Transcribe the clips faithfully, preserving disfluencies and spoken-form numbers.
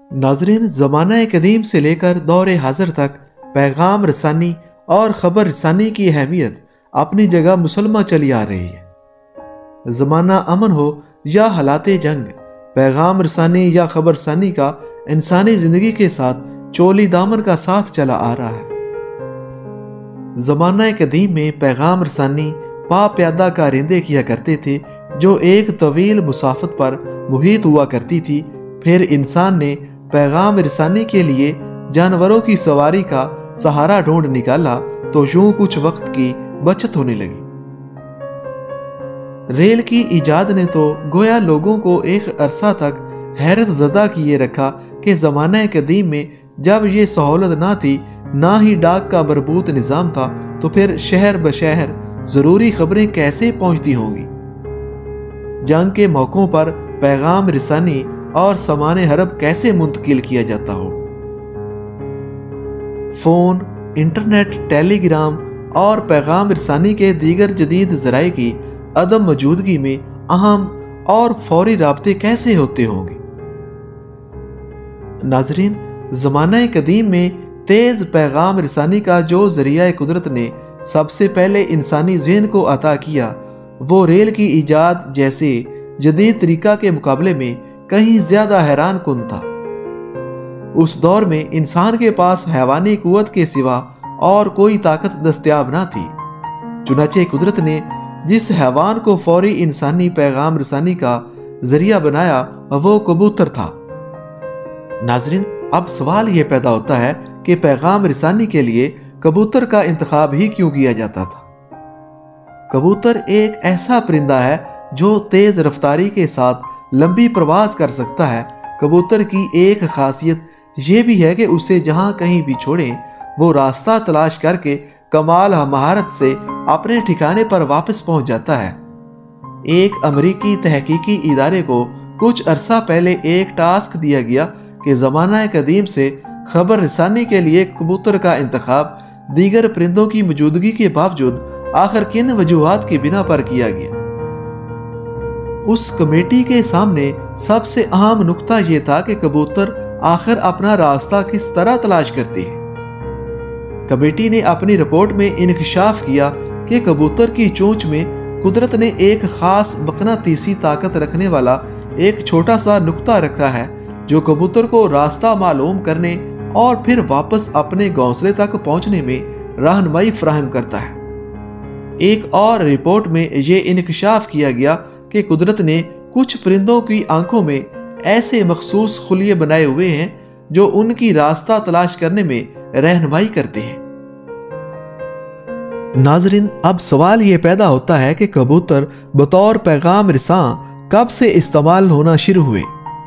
नाज़रीन, ज़माना कदीम से लेकर दौर हाज़िर तक पैगाम रसानी और ख़बर रसानी की अहमियत अपनी जगह मुसलमा चली आ रही है। ज़माना अमन हो या हालात जंग, पैगाम रसानी या ख़बर रसानी का इंसानी ज़िंदगी के साथ चोली दामन का साथ चला आ रहा है। ज़माना कदीम में पैगाम रसानी पा प्यादा कारिंदे किया करते थे जो एक तवील मुसाफत पर मुहित हुआ करती थी। फिर इंसान ने पैगाम रसानी के लिए जानवरों की सवारी का सहारा ढूंढ निकाला तो यूं कुछ वक्त की बचत होने लगी। रेल की इजाद ने तो गोया लोगों को एक अरसा तक हैरत ज़दा किए रखा कि ज़माना कदीम में जब ये सहूलत ना थी, ना ही डाक का मरबूत निज़ाम था, तो फिर शहर ब शहर ज़रूरी खबरें कैसे पहुंचती होंगी। जंग के मौक़ों पर पैगाम रसानी और सामान हरब कैसे मुंतकिल किया जाता हो। फ़ोन, इंटरनेट, टेलीग्राम और पैगाम रसानी के दीगर जदीद ज़राए की अदम मौजूदगी में अहम और फौरी राब्ते कैसे होते होंगे। नाज़रीन, ज़माना कदीम में तेज़ पैगाम रसानी का जो ज़रिया कुदरत ने सबसे पहले इंसानी ज़हन को अता किया, वो रेल की ईजाद जैसे जदीद तरीका के मुकाबले में कहीं ज़्यादा हैरान कुन था। उस दौर में इंसान के पास हैवानी कुव्वत के सिवा और कोई ताकत दस्तयाब ना थी। चुनाचे कुदरत ने जिस हैवान को फौरी इंसानी पैगाम रसानी का ज़रिया बनाया वो कबूतर था। नाज़रीन, अब सवाल ये पैदा होता है कि पैगाम रसानी के लिए कबूतर का इंतखाब ही क्यों किया जाता था। कबूतर एक ऐसा परिंदा है जो तेज़ रफ्तारी के साथ लंबी प्रवास कर सकता है। कबूतर की एक खासियत यह भी है कि उसे जहां कहीं भी छोड़ें, वो रास्ता तलाश करके कमाल महारत से अपने ठिकाने पर वापस पहुंच जाता है। एक अमरीकी तहकीकी इदारे को कुछ अरसा पहले एक टास्क दिया गया कि ज़माना कदीम से खबर रसानी के लिए कबूतर का इंतखाब दीगर परिंदों की मौजूदगी के बावजूद आखिर किन वजूहात की बिना पर किया गया। उस कमेटी के सामने सबसे अहम नुक्ता यह था कि कबूतर आखिर अपना रास्ता किस तरह तलाश करते हैं। कमेटी ने अपनी रिपोर्ट में इंकशाफ किया कि कबूतर की चोंच में कुदरत ने एक खास मकनातीसी ताकत रखने वाला एक छोटा सा नुक्ता रखा है जो कबूतर को रास्ता मालूम करने और फिर वापस अपने घोंसले तक पहुंचने में रहनुमाई फराहम करता है। एक और रिपोर्ट में ये इंकशाफ किया गया कि कुदरत ने कुछ परिंदों की आंखों में ऐसे मखसूस खुलिये बनाए हुए हैं जो उनकी रास्ता तलाश करने में रहनुमाई करते हैं। नाज़रीन, अब सवाल ये पैदा होता है कि कबूतर बतौर पैगाम रसां कब से इस्तेमाल होना शुरू हुए।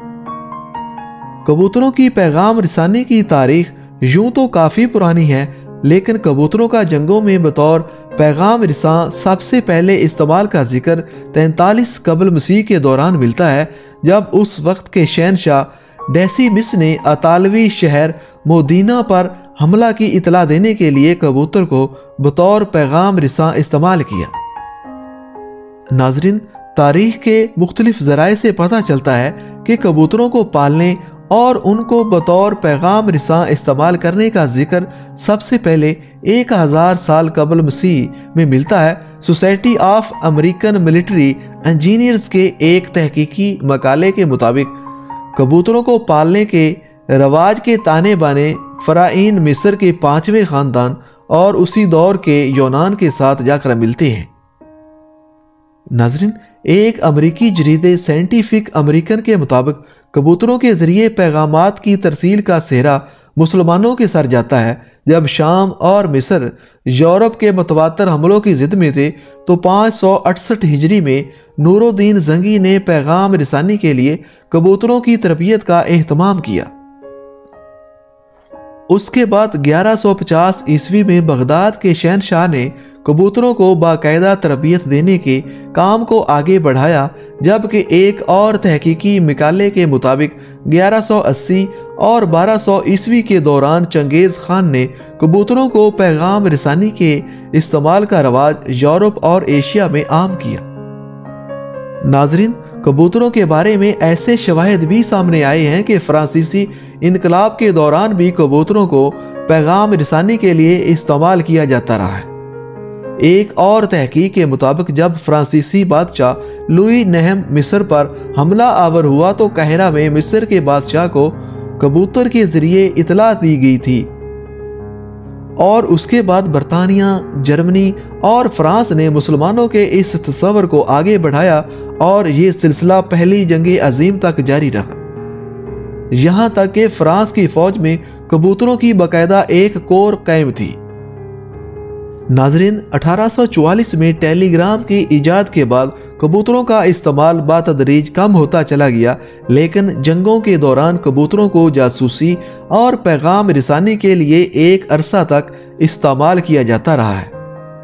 कबूतरों की पैगाम रसानी की तारीख यूं तो काफ़ी पुरानी है, लेकिन कबूतरों का जंगों में बतौर पैगाम रसां सबसे पहले इस्तेमाल का जिक्र तैंतालीस कबल मसीह के दौरान मिलता है, जब उस वक्त के शहनशाह डेसिमिस ने अतालवी शहर मोदीना पर हमला की इतला देने के लिए कबूतर को बतौर पैगाम रसां इस्तेमाल किया। नाज़रीन, तारीख के मुख्तलिफ ज़राए से पता चलता है कि कबूतरों को पालने और उनको बतौर पैगाम रसां इस्तेमाल करने का जिक्र सबसे पहले एक हज़ार साल कबल मसीह में मिलता है। Society of American military engineers के एक तहकीकी मकाले के मुताबिक कबूतरों को पालने के रवाज के ताने बाने फ़राइन मिस्र के पांचवें ख़ानदान और उसी दौर के यूनान के साथ जाकर मिलते हैं। नाज़रीन, एक अमरीकी जरीदे साइंटिफिक अमेरिकन के मुताबिक कबूतरों के ज़रिए पैगामात की तरसील का सेहरा मुसलमानों के सर जाता है। जब शाम और मिस्र यूरोप के मुतवातर हमलों की ज़िद में थे तो पाँच सौ अड़सठ हिजरी में नूरुद्दीन जंगी ने पैगाम रसानी के लिए कबूतरों की तरबियत का एहतमाम किया। उसके बाद ग्यारह सौ पचास ईस्वी में बगदाद के शहनशाह ने कबूतरों को बाकायदा तरबियत देने के काम को आगे बढ़ाया, जबकि एक और तहकीकी मकाले के मुताबिक ग्यारह सौ अस्सी और बारह सौ ईस्वी के दौरान चंगेज़ खान ने कबूतरों को पैगाम रसानी के इस्तेमाल का रवाज यूरोप और एशिया में आम किया। नाज़रीन, कबूतरों के बारे में ऐसे शवाहिद भी सामने आए हैं कि फ्रांसीसी इनकलाब के दौरान भी कबूतरों को पैगाम रिसानी के लिए इस्तेमाल किया जाता रहा है। एक और तहकीक के मुताबिक जब फ्रांसीसी बादशाह लुई नहम मिस्र पर हमला आवर हुआ तो काहिरा में मिस्र के बादशाह को कबूतर के जरिए इतला दी गई थी और उसके बाद बरतानिया, जर्मनी और फ्रांस ने मुसलमानों के इस तस्वर को आगे बढ़ाया और ये सिलसिला पहली जंग अजीम तक जारी रहा, यहाँ तक कि फ्रांस की फौज में कबूतरों की बाकायदा एक कोर कायम थी। नाजरीन, अठारह सौ चौवालीस में टेलीग्राम की इजाद के बाद कबूतरों का इस्तेमाल बातदरीज कम होता चला गया, लेकिन जंगों के दौरान कबूतरों को जासूसी और पैगाम रिसानी के लिए एक अरसा तक इस्तेमाल किया जाता रहा है।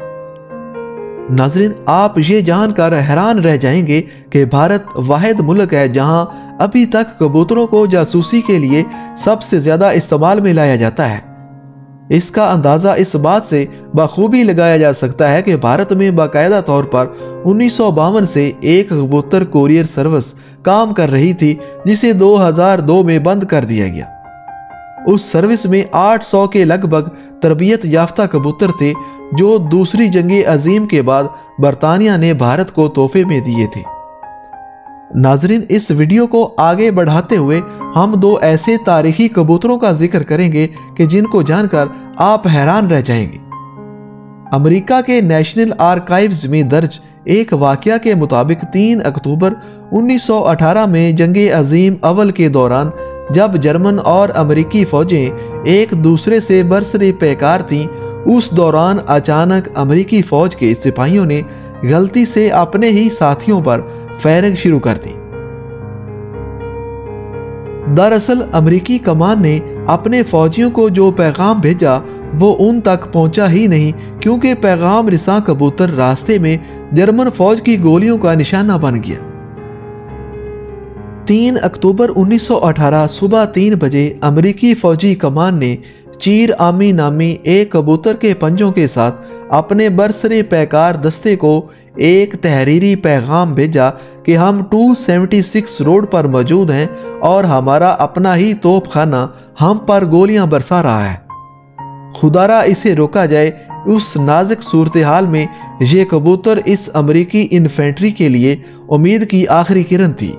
नाजरीन, आप ये जानकर हैरान रह जाएंगे कि भारत वाहिद मुल्क है जहां अभी तक कबूतरों को जासूसी के लिए सबसे ज्यादा इस्तेमाल में लाया जाता है। इसका अंदाज़ा इस बात से बखूबी लगाया जा सकता है कि भारत में बाकायदा तौर पर उन्नीस सौ बावन से एक कबूतर कोरियर सर्विस काम कर रही थी, जिसे दो हज़ार दो में बंद कर दिया गया। उस सर्विस में आठ सौ के लगभग तरबियत याफ्ता कबूतर थे जो दूसरी जंग अजीम के बाद बरतानिया ने भारत को तोहफे में दिए थे। नाजरीन, इस वीडियो को आगे बढ़ाते हुए हम दो ऐसे तारीखी कबूतरों का जिक्र करेंगे कि जिनको जानकर आप हैरान रह जाएंगे। अमेरिका के नेशनल आर्काइव्स में दर्ज एक वाकया के मुताबिक तीन अक्टूबर उन्नीस सौ अठारह में जंग अजीम अव्वल के दौरान जब जर्मन और अमेरिकी फौजें एक दूसरे से बरसरे पैकार थीं, उस दौरान अचानक अमेरिकी फौज के सिपाहियों ने गलती से अपने ही साथियों पर फायरिंग शुरू कर दी। दरअसल अमेरिकी कमान ने अपने फौजियों को जो पैगाम भेजा वो उन तक पहुंचा ही नहीं, क्योंकि पैगाम रिसा कबूतर रास्ते में जर्मन फौज की गोलियों का निशाना बन गया। तीन अक्टूबर उन्नीस सौ अठारह सुबह तीन बजे अमेरिकी फौजी कमान ने चीर आमी नामी एक कबूतर के पंजों के साथ अपने बरसरे पैकार दस्ते को एक तहरीरी पैगाम भेजा कि हम दो सौ छिहत्तर रोड पर मौजूद हैं और हमारा अपना ही तोपखाना हम पर गोलियां बरसा रहा है, खुदारा इसे रोका जाए। उस नाजुक सूरत हाल में ये कबूतर इस अमेरिकी इन्फेंट्री के लिए उम्मीद की आखिरी किरण थी।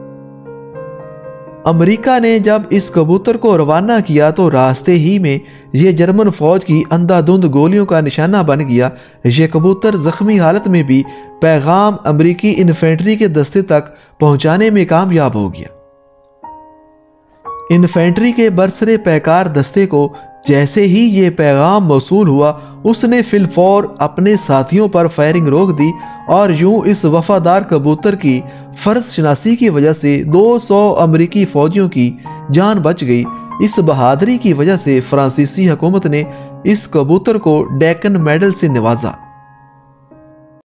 अमेरिका ने जब इस कबूतर को रवाना किया तो रास्ते ही में यह जर्मन फौज की अंधाधुंध गोलियों का निशाना बन गया। यह कबूतर जख्मी हालत में भी पैगाम अमेरिकी इन्फेंट्री के दस्ते तक पहुंचाने में कामयाब हो गया। इन्फेंट्री के बरसरे पैकार दस्ते को जैसे ही ये पैगाम मौसूल हुआ, उसने फिलफौर अपने साथियों पर फायरिंग रोक दी और यूं इस वफादार कबूतर की फर्ज शनासी की वजह से दो सौ अमेरिकी फौजियों की जान बच गई। इस बहादुरी की वजह से फ्रांसीसी हुकूमत ने इस कबूतर को डेक्कन मेडल से नवाजा।